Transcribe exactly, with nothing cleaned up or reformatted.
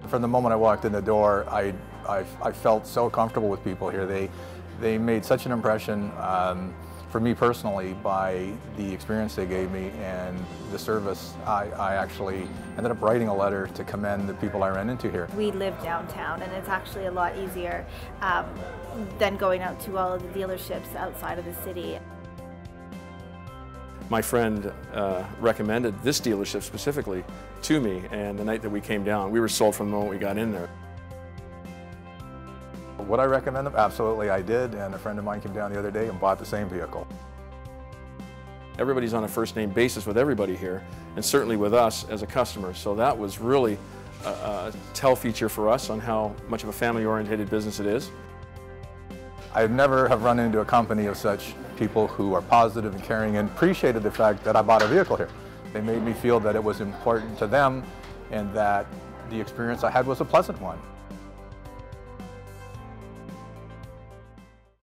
From the moment I walked in the door, I, I, I felt so comfortable with people here. They, they made such an impression um, for me personally by the experience they gave me and the service. I, I actually ended up writing a letter to commend the people I ran into here. We live downtown, and it's actually a lot easier um, than going out to all of the dealerships outside of the city. My friend uh, recommended this dealership specifically to me, and the night that we came down, we were sold from the moment we got in there. Would I recommend them? Absolutely I did, and a friend of mine came down the other day and bought the same vehicle. Everybody's on a first name basis with everybody here, and certainly with us as a customer, so that was really a, a tell feature for us on how much of a family-oriented business it is. I never have run into a company of such people who are positive and caring and appreciated the fact that I bought a vehicle here. They made me feel that it was important to them and that the experience I had was a pleasant one.